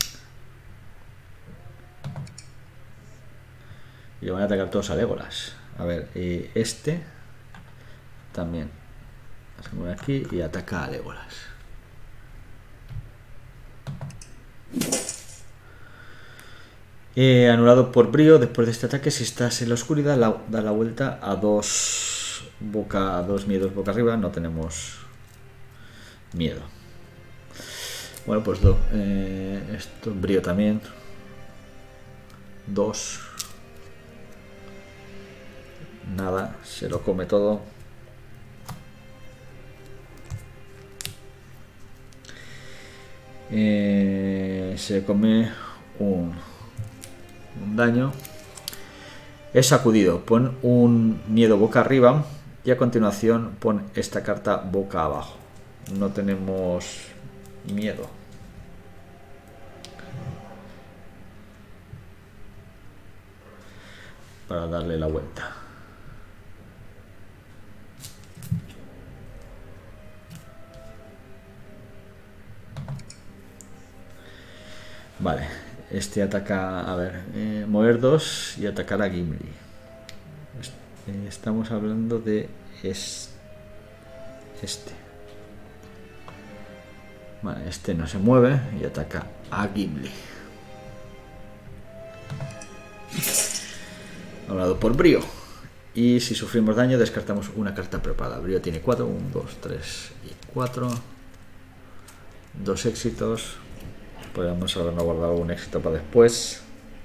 Y van a atacar todos a Legolas. A ver, eh, este también. Hacemos aquí y ataca a Legolas. Eh, anulado por brío. Después de este ataque, si estás en la oscuridad, la, da la vuelta a dos boca, a dos miedos boca arriba. No tenemos miedo. Bueno, pues do, eh, esto brío también. Dos. Nada, se lo come todo. Eh, se come un, un daño. Es sacudido. Pon un miedo boca arriba y a continuación pon esta carta boca abajo. No tenemos miedo. Para darle la vuelta. Vale, este ataca, a ver, eh, mover dos y atacar a Gimli. Estamos hablando de es, este. Vale, este no se mueve y ataca a Gimli. Hablado por brío. Y si sufrimos daño, descartamos una carta preparada. Brío tiene cuatro, uno, dos, tres y cuatro. Dos éxitos. Podemos habernos guardado un éxito para después.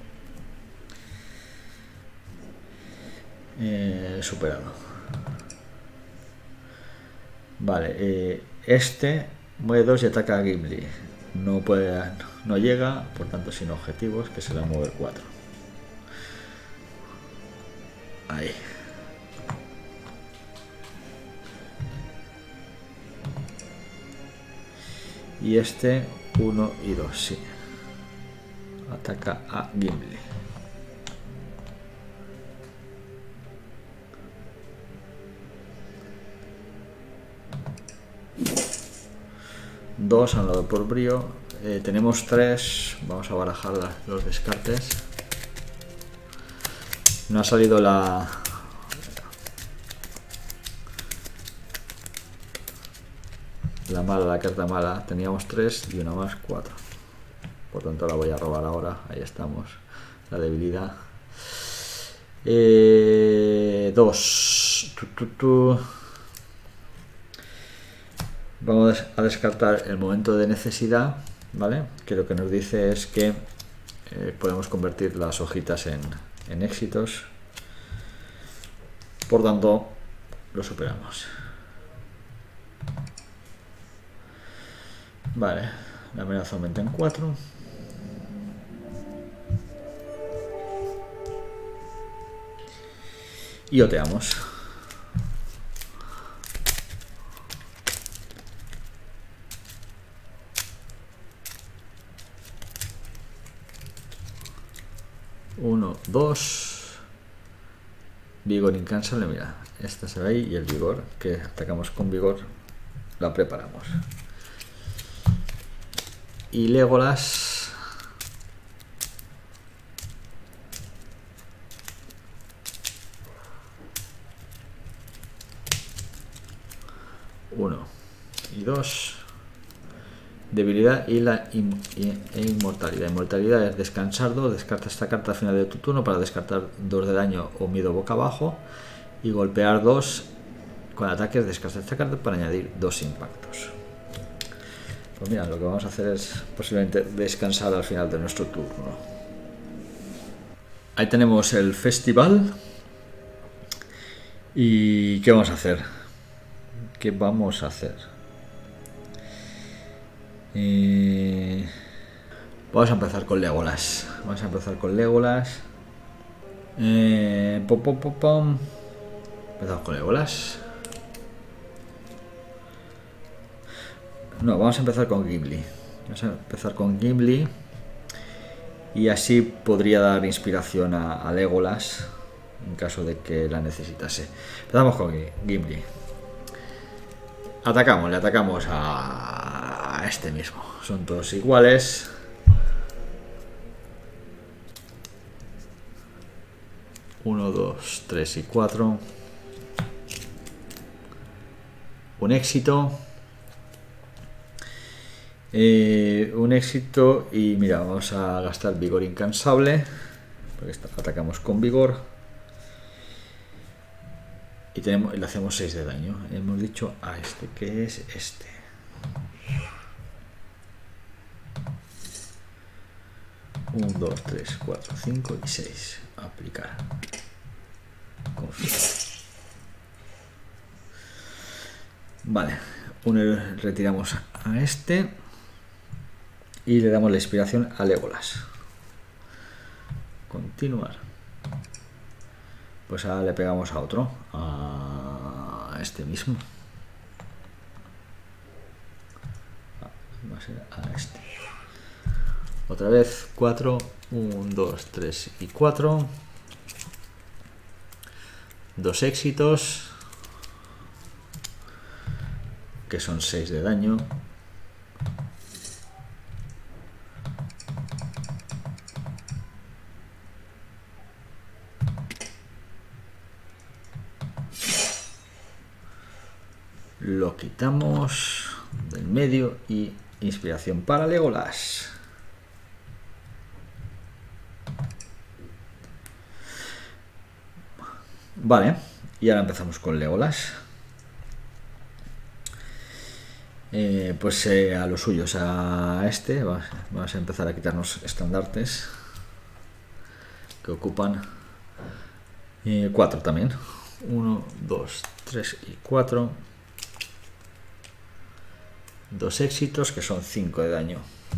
Eh, superado. Vale, eh, este mueve dos y ataca a Gimli. No puede, no llega, por tanto sin objetivos, que será mover cuatro. Ahí. Y este uno y dos, sí. Ataca a Gimli. Dos anulado por brío. Eh, tenemos tres. Vamos a barajar la, los descartes. No ha salido la... La mala, la carta mala. Teníamos tres y una más, cuatro. Por tanto la voy a robar ahora. Ahí estamos. La debilidad. Eh, dos. Tu, tu, tu. Vamos a descartar el momento de necesidad ¿vale? Que lo que nos dice es que eh, podemos convertir las hojitas en, en éxitos, por tanto lo superamos. Vale, la amenaza aumenta en cuatro. Y oteamos. Uno, dos. Vigor incansable, mira, esta se ve ahí, y el vigor, que atacamos con vigor, la preparamos. Y Legolas. Uno y dos. Debilidad y la in e inmortalidad. Inmortalidad es descansar dos, descarta esta carta al final de tu turno para descartar dos de daño o miedo boca abajo, y golpear dos con ataques, descarta esta carta para añadir dos impactos. Pues mira, lo que vamos a hacer es posiblemente descansar al final de nuestro turno. Ahí tenemos el festival. ¿Y qué vamos a hacer? ¿Qué vamos a hacer? Eh, vamos a empezar con Legolas. Vamos a empezar con Legolas. Eh, pom, pom, pom, pom. Empezamos con Legolas. No, vamos a empezar con Gimli. Vamos a empezar con Gimli. Y así podría dar inspiración a, a Legolas en caso de que la necesitase. Empezamos con Gimli. Atacamos, le atacamos a, a este mismo. Son todos iguales. Uno, dos, tres y cuatro. Un éxito. Eh, un éxito y mira, vamos a gastar vigor incansable, porque atacamos con vigor y tenemos, le hacemos seis de daño. Hemos dicho a este, que es este. uno, dos, tres, cuatro, cinco y seis. Aplicar. Confío. Vale, uno retiramos a este. Y le damos la inspiración a Legolas. Continuar. Pues ahora le pegamos a otro. A este mismo. Va a ser a este. Otra vez. cuatro. uno, dos, tres y cuatro. Dos éxitos. Que son seis de daño. Lo quitamos del medio y inspiración para Legolas. Vale, y ahora empezamos con Legolas. Eh, pues eh, a los suyos, a este, vamos a empezar a quitarnos estandartes que ocupan eh, cuatro también. uno, dos, tres y cuatro. Dos éxitos que son cinco de daño.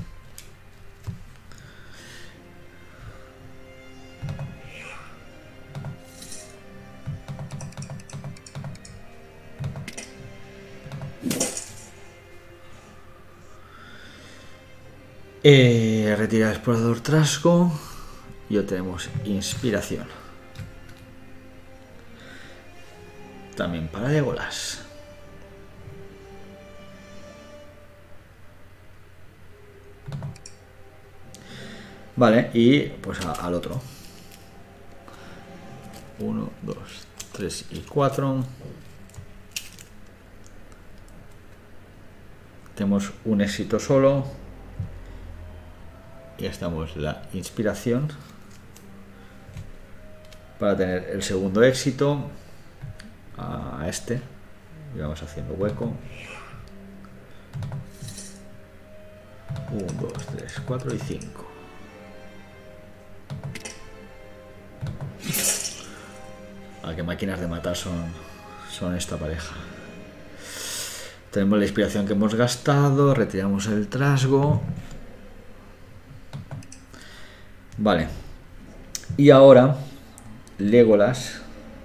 Eh, retira el explorador trasgo y obtenemos inspiración. También para Legolas. Vale, y pues a, al otro. uno, dos, tres y cuatro. Tenemos un éxito solo. Y estamos la inspiración para tener el segundo éxito a este. Y vamos haciendo hueco. uno, dos, tres, cuatro y cinco. Ah, qué máquinas de matar son, son esta pareja. Tenemos la inspiración que hemos gastado, retiramos el trasgo. Vale. Y ahora, Legolas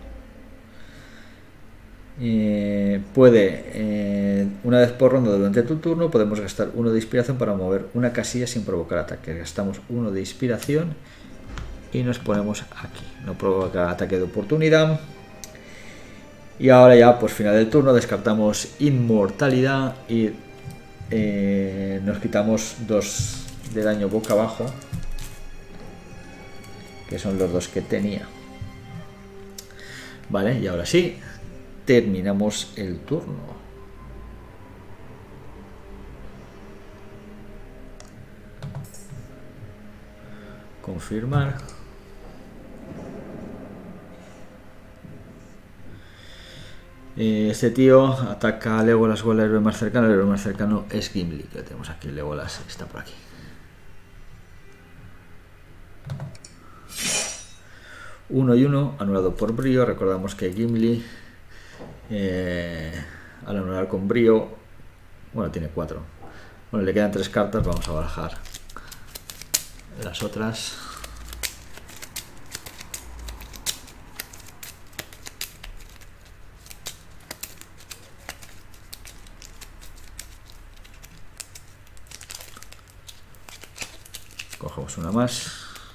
eh, puede, eh, una vez por ronda durante tu turno, podemos gastar uno de inspiración para mover una casilla sin provocar ataque. Gastamos uno de inspiración y nos ponemos aquí. No provoca ataque de oportunidad. Y ahora ya, pues final del turno, descartamos inmortalidad y eh, nos quitamos dos de daño boca abajo, que son los dos que tenía. Vale, y ahora sí, terminamos el turno. Confirmar. Este tío ataca a Legolas o al héroe más cercano. El héroe más cercano es Gimli, que tenemos aquí. Legolas está por aquí. Uno y uno, anulado por brío. Recordamos que Gimli, eh, al anular con brío, bueno, tiene cuatro. Bueno, le quedan tres cartas, vamos a barajar las otras. Cogemos una más.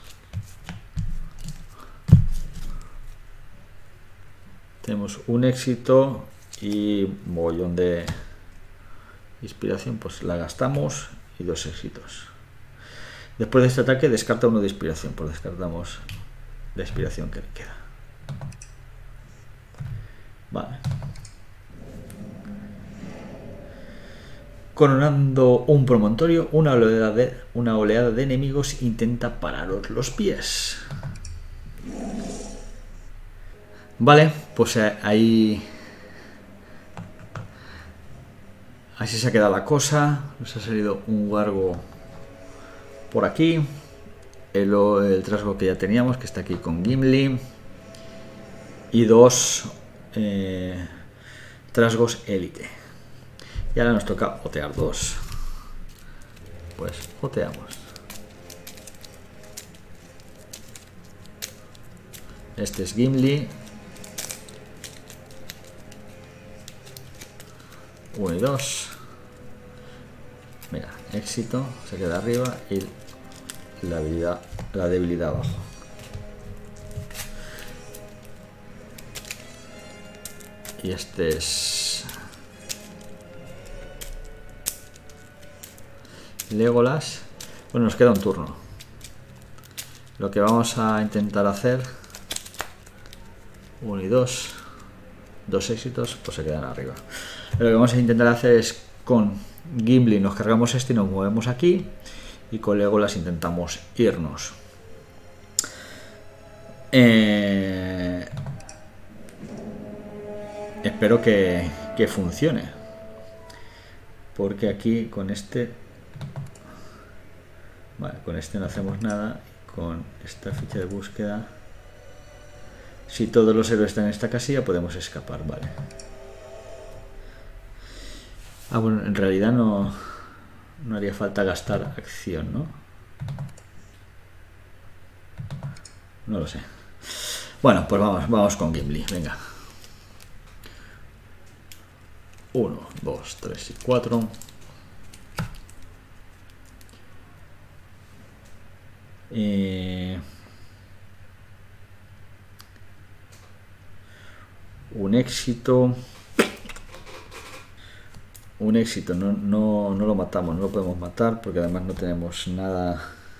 Tenemos un éxito y mogollón de inspiración, pues la gastamos y dos éxitos. Después de este ataque descarta uno de inspiración, pues descartamos la inspiración que le queda. Vale. Coronando un promontorio, una oleada de, una oleada de enemigos intenta pararos los pies. Vale, pues ahí así se ha quedado la cosa. Nos ha salido un Wargo por aquí, el, el trasgo que ya teníamos, que está aquí con Gimli, y dos eh, trasgos élite. Y ahora nos toca otear dos. Pues oteamos. Este es Gimli. Uno y dos. Mira, éxito, se queda arriba y la habilidad, la debilidad abajo. Y este es Legolas. Bueno, nos queda un turno. Lo que vamos a intentar hacer, uno y dos, dos éxitos, pues se quedan arriba. Lo que vamos a intentar hacer es con Gimli nos cargamos este y nos movemos aquí, y con Legolas intentamos irnos. Eh... Espero que, que funcione, porque aquí con este, vale, con este no hacemos nada. Con esta ficha de búsqueda, si todos los héroes están en esta casilla, podemos escapar, vale. Ah, bueno, en realidad no, no haría falta gastar acción, ¿no? No lo sé. Bueno, pues vamos, vamos con Gimli, venga. Uno, dos, tres y cuatro. Eh, un éxito. Un éxito, no, no, no lo matamos, no lo podemos matar porque además no tenemos nada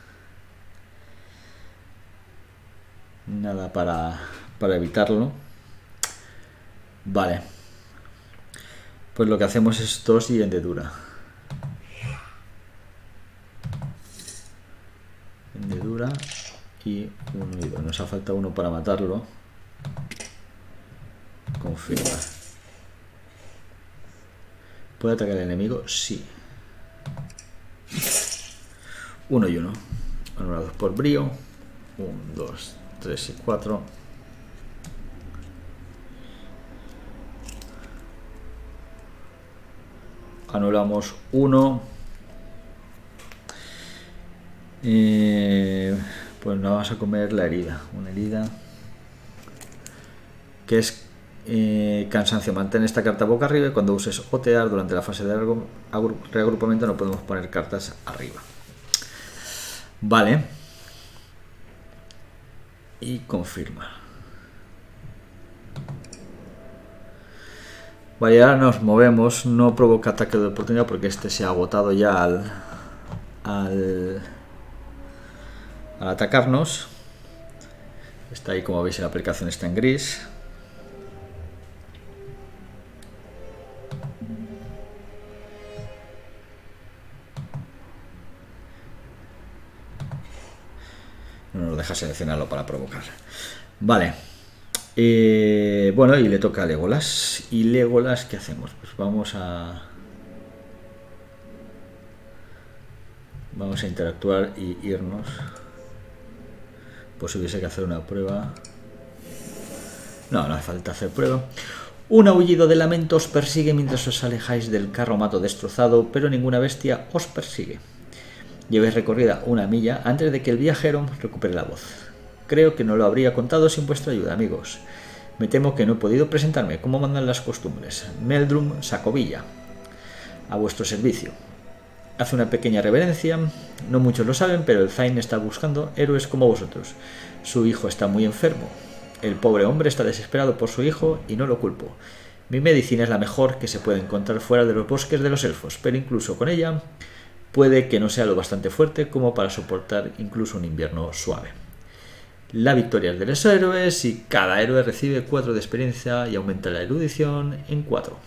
nada para, para evitarlo. Vale, pues lo que hacemos es dos y hendedura. Hendedura y uno y dos. Nos ha faltado uno para matarlo. Confirmar. ¿Puede atacar al enemigo? Sí. uno y uno. Anulados por brío. uno, dos, tres y cuatro. Anulamos uno. Eh, pues nos vamos a comer la herida. Una herida que es eh, cansancio. Mantén esta carta boca arriba y cuando uses otear durante la fase de reagrupamiento no podemos poner cartas arriba. Vale. Y confirma. Vale, ahora nos movemos. No provoca ataque de oportunidad porque este se ha agotado ya al, al, al atacarnos. Está ahí, como veis, la aplicación está en gris. No nos deja seleccionarlo para provocar. Vale. Eh, bueno, y le toca a Legolas. ¿Y Legolas qué hacemos? Pues vamos a... Vamos a interactuar y irnos. Pues si hubiese que hacer una prueba... No, no hace falta hacer prueba. Un aullido de lamento os persigue mientras os alejáis del carromato destrozado, pero ninguna bestia os persigue. Llevéis recorrida una milla antes de que el viajero recupere la voz. Creo que no lo habría contado sin vuestra ayuda, amigos. Me temo que no he podido presentarme como mandan las costumbres. Meldrum Sacovilla, a vuestro servicio. Hace una pequeña reverencia. No muchos lo saben, pero el Zain está buscando héroes como vosotros. Su hijo está muy enfermo. El pobre hombre está desesperado por su hijo y no lo culpo. Mi medicina es la mejor que se puede encontrar fuera de los bosques de los elfos, pero incluso con ella puede que no sea lo bastante fuerte como para soportar incluso un invierno suave. La victoria es de los héroes y cada héroe recibe cuatro de experiencia y aumenta la erudición en cuatro.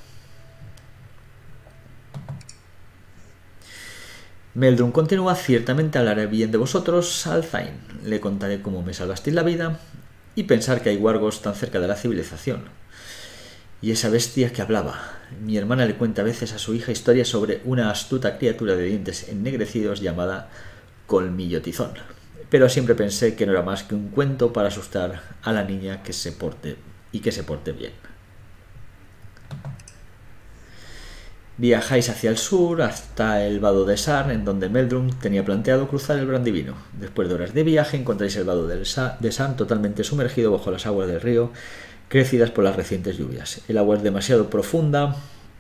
Meldrum continúa: ciertamente hablaré bien de vosotros al Zain. Le contaré cómo me salvasteis la vida y pensar que hay wargos tan cerca de la civilización. Y esa bestia que hablaba. Mi hermana le cuenta a veces a su hija historias sobre una astuta criatura de dientes ennegrecidos llamada Colmillo Tizón. Pero siempre pensé que no era más que un cuento para asustar a la niña que se porte y que se porte bien. Viajáis hacia el sur hasta el vado de Sarn, en donde Meldrum tenía planteado cruzar el Brandivino. Después de horas de viaje encontráis el vado de Sarn totalmente sumergido bajo las aguas del río, crecidas por las recientes lluvias. El agua es demasiado profunda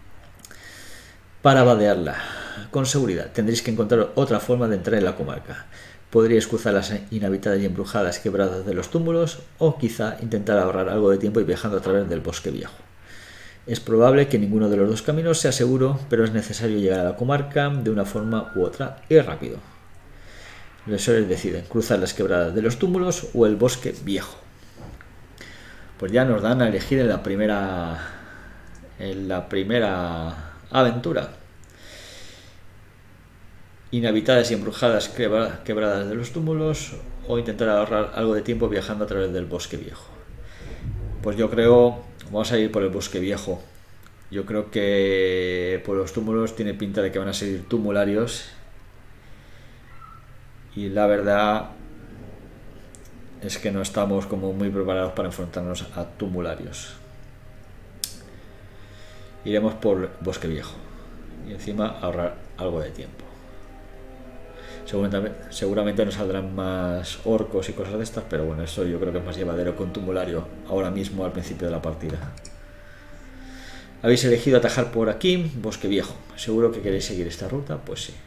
para vadearla con seguridad. Tendréis que encontrar otra forma de entrar en la comarca. Podríais cruzar las inhabitadas y embrujadas quebradas de los túmulos, o quizá intentar ahorrar algo de tiempo y viajando a través del bosque viejo. Es probable que ninguno de los dos caminos sea seguro, pero es necesario llegar a la comarca de una forma u otra y rápido. Los héroes deciden cruzar las quebradas de los túmulos o el bosque viejo. Pues ya nos dan a elegir en la primera en la primera aventura. Inhabitadas y embrujadas quebradas de los túmulos, o intentar ahorrar algo de tiempo viajando a través del bosque viejo. Pues yo creo, vamos a ir por el bosque viejo. Yo creo que por los túmulos tiene pinta de que van a seguir tumularios, y la verdad es que no estamos como muy preparados para enfrentarnos a tumularios. Iremos por bosque viejo y encima ahorrar algo de tiempo. Seguramente, seguramente nos saldrán más orcos y cosas de estas, pero bueno, eso yo creo que es más llevadero con tumulario ahora mismo al principio de la partida. ¿Habéis elegido atajar por aquí? Bosque viejo. ¿Seguro que queréis seguir esta ruta? Pues sí.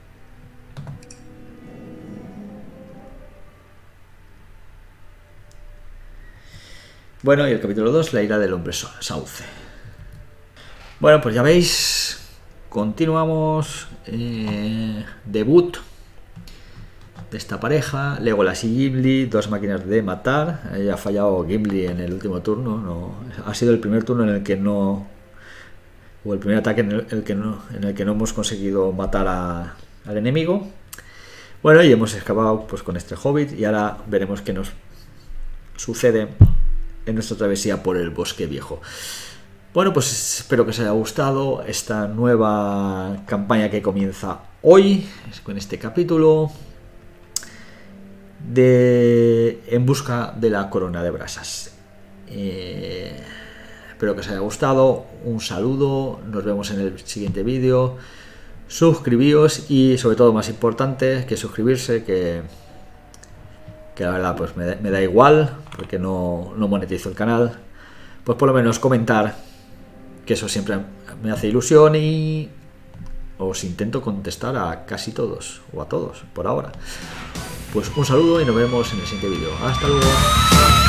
Bueno, y el capítulo dos, la ira del hombre sauce. Bueno, pues ya veis, continuamos. Eh, debut de esta pareja, Legolas y Gimli, dos máquinas de matar. Eh, ha fallado Gimli en el último turno, no, ha sido el primer turno en el que no, o el primer ataque en el, el que no, en el que no hemos conseguido matar a, al enemigo. Bueno, y hemos escapado pues con este hobbit, y ahora veremos qué nos sucede en nuestra travesía por el bosque viejo. Bueno, pues espero que os haya gustado esta nueva campaña que comienza hoy, con este capítulo de En busca de la corona de brasas. Eh, espero que os haya gustado, un saludo, nos vemos en el siguiente vídeo, suscribíos y sobre todo, más importante que suscribirse, que, que la verdad pues me da, me da igual, porque no, no monetizo el canal, pues por lo menos comentar, que eso siempre me hace ilusión y os intento contestar a casi todos, o a todos, por ahora. Pues un saludo y nos vemos en el siguiente vídeo. Hasta luego.